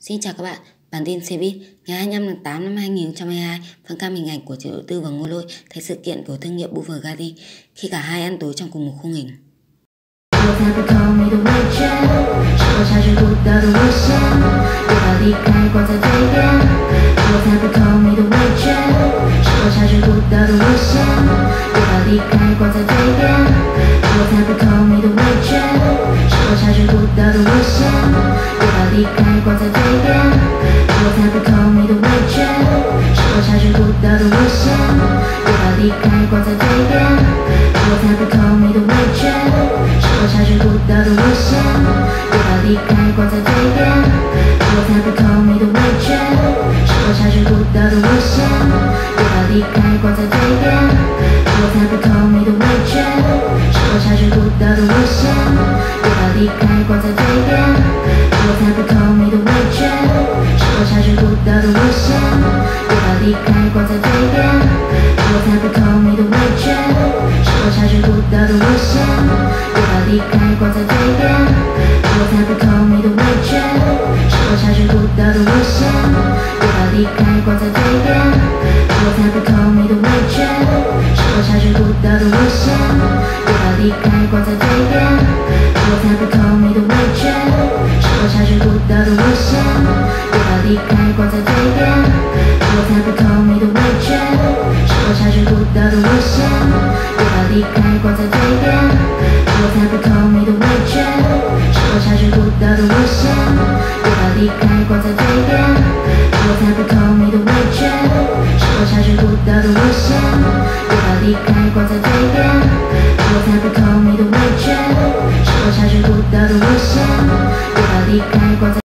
Xin chào các bạn, bản tin xe buýt ngày 25 tháng 8 năm 2022, phần cam hình ảnh của chủ đầu tư và Ngô Lôi thấy sự kiện của thương hiệu Bulgari khi cả hai ăn tối trong cùng một khung hình. 我才不透明的围圈，是我察觉不到的危险，别把离开挂在嘴边。我才不透明的围圈，是我察觉不到的危险，别把离开挂在嘴边。我才不透明的围圈，是我察觉不到的危险，别把离开挂在嘴边。我才不透明的围圈，是我察觉不到的危险，别把离开挂在嘴边。我才不透明的围圈，是我察觉不到的危险，别把离开挂在嘴边。我才不透明的围圈，是我察觉不到的危险，别把离开挂在嘴边。我才不透明的围圈，是我察觉不到的危险，别把离开挂在嘴边。我才不透明的围圈，是我察觉不到的危险，别把离开挂在嘴边。我才不透明的围圈，是我察觉不到的危险，别把离开挂在嘴边。我才不透明的围圈，是我察觉不到的危险，别把离开挂在嘴边。我才不透明的围圈，是我察觉不到的危险，别把离开挂在嘴边。我才不透明的围圈，是我察觉不到的危险，别把离开挂在嘴边。我才不透明的围圈，是我察觉不到的危险，别把离开挂在嘴边。我才不透明的围圈，是我察觉不到的危险，